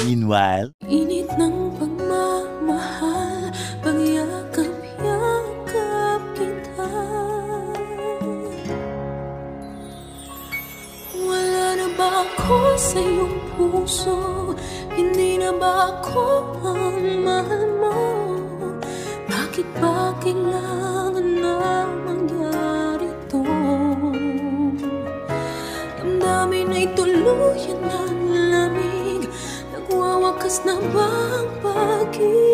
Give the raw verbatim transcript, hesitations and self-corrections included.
Meanwhile, init ng pagmamahal, pagyakap-yakap kita. Wala na ba ako sa iyong puso? Hindi na ba ako ang mahal mo? Bakit ba kailangan na mangyari to? Damdamin ay tuluyan ng lamig. Nagwawakas na ba ang pag-ibig?